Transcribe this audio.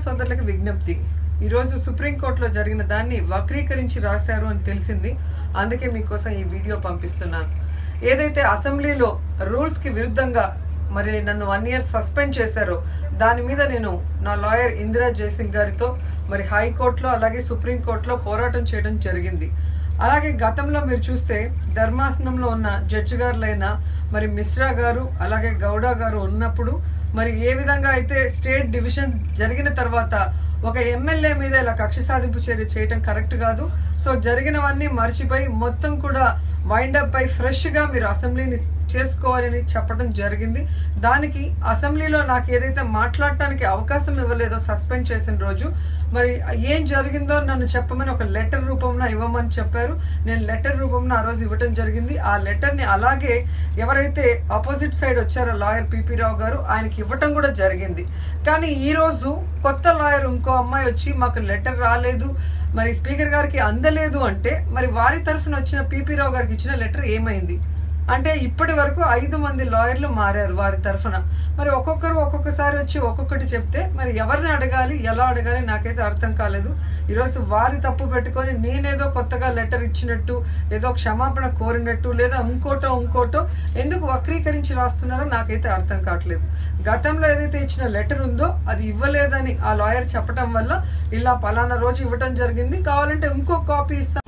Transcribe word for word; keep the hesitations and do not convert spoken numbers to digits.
సోదరులకు విజ్ఞప్తి. ఈరోజు సుప్రీంకోర్టులో జరిగిన దాన్ని వక్రీకరించి రాశారు అని తెలిసింది. అందుకే మీకోసం ఈ వీడియో పంపిస్తున్నాను. ఏదైతే అసెంబ్లీలో రూల్స్కి విరుద్ధంగా మరి నన్ను వన్ ఇయర్ సస్పెండ్ చేశారో దాని మీద నేను నా లాయర్ ఇందిరా జయసింగ్ గారితో మరి హైకోర్టులో అలాగే సుప్రీంకోర్టులో పోరాటం చేయడం జరిగింది. అలాగే గతంలో మీరు చూస్తే ధర్మాసనంలో ఉన్న జడ్జి గారులైన మరి మిశ్రా గారు అలాగే గౌడ గారు ఉన్నప్పుడు మరి ఏ విధంగా అయితే స్టేట్ డివిజన్ జరిగిన తర్వాత ఒక ఎమ్మెల్యే మీద ఇలా కక్ష సాధింపు చర్య చేయటం కరెక్ట్ కాదు. సో జరిగినవన్నీ మర్చిపోయి మొత్తం కూడా వైండప్ అయి ఫ్రెష్గా మీరు అసెంబ్లీని చేసుకోవాలని చెప్పడం జరిగింది. దానికి అసెంబ్లీలో నాకు ఏదైతే మాట్లాడటానికి అవకాశం ఇవ్వలేదో సస్పెండ్ చేసిన రోజు మరి ఏం జరిగిందో నన్ను చెప్పమని ఒక లెటర్ రూపంలో ఇవ్వమని చెప్పారు. నేను లెటర్ రూపంలో ఆ రోజు ఇవ్వటం జరిగింది. ఆ లెటర్ని అలాగే ఎవరైతే ఆపోజిట్ సైడ్ వచ్చారో లాయర్ పిపి రావు గారు ఆయనకి ఇవ్వటం కూడా జరిగింది. కానీ ఈరోజు కొత్త లాయర్ ఇంకో అమ్మాయి వచ్చి మాకు లెటర్ రాలేదు, మరి స్పీకర్ గారికి అందలేదు అంటే మరి వారి తరఫున వచ్చిన పిపి రావు గారికి ఇచ్చిన లెటర్ ఏమైంది అంటే ఇప్పటి వరకు ఐదు మంది లాయర్లు మారారు వారి తరఫున. మరి ఒక్కొక్కరు ఒక్కొక్కసారి వచ్చి ఒక్కొక్కటి చెప్తే మరి ఎవరిని అడగాలి, ఎలా అడగాలి నాకైతే అర్థం కాలేదు. ఈరోజు వారి తప్పు పెట్టుకొని నేనేదో కొత్తగా లెటర్ ఇచ్చినట్టు ఏదో క్షమాపణ కోరినట్టు లేదా ఇంకోటో ఇంకోటో ఎందుకు వక్రీకరించి రాస్తున్నారో నాకైతే అర్థం కావట్లేదు. గతంలో ఏదైతే ఇచ్చిన లెటర్ ఉందో అది ఇవ్వలేదని ఆ లాయర్ చెప్పడం వల్ల ఇలా పలానా రోజు ఇవ్వటం జరిగింది, కావాలంటే ఇంకో కాపీ ఇస్తాను